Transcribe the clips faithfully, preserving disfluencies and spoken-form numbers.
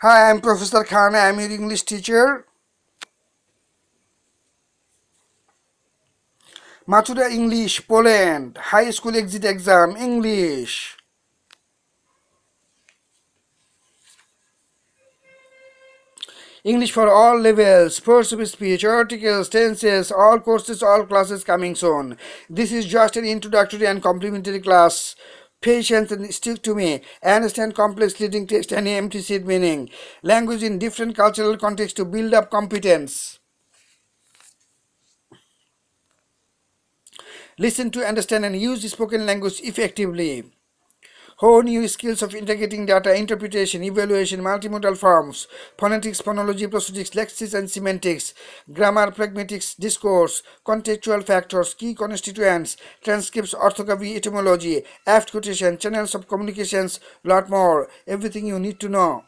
Hi, I'm Professor Khan. I'm your English teacher. Matura English, Poland. High school exit exam, English. English for all levels, force of speech, articles, tenses, all courses, all classes coming soon. This is just an introductory and complementary class. Patience and stick to me. Understand complex leading text and implicit meaning. Language in different cultural contexts to build up competence. Listen to understand and use spoken language effectively. Hone new skills of integrating data, interpretation, evaluation, multimodal forms, phonetics, phonology, prosodics, lexics and semantics, grammar, pragmatics, discourse, contextual factors, key constituents, transcripts, orthography, etymology, apt quotation, channels of communications, lot more. Everything you need to know.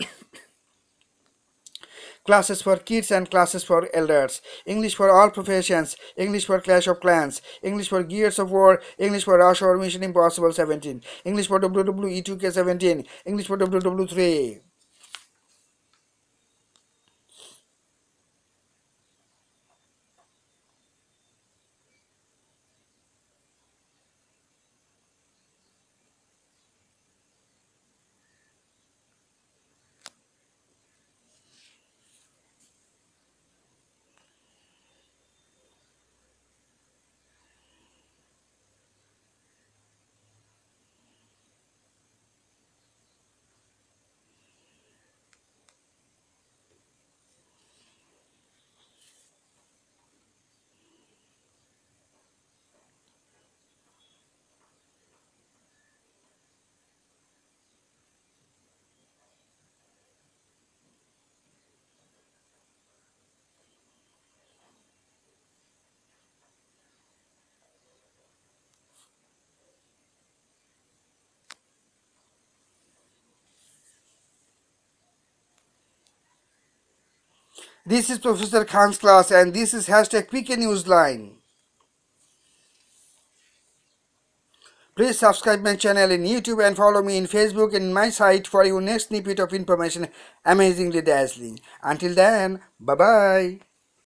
Classes for kids and classes for elders. English for all professions. English for Clash of Clans. English for Gears of War. English for Rush or Mission Impossible seventeen. English for W W E two K seventeen. English for W W three. This is Professor Khan's class and this is hashtag Quick Newsline. Please subscribe my channel in YouTube and follow me in Facebook and my site for your next snippet of information amazingly dazzling. Until then, bye bye.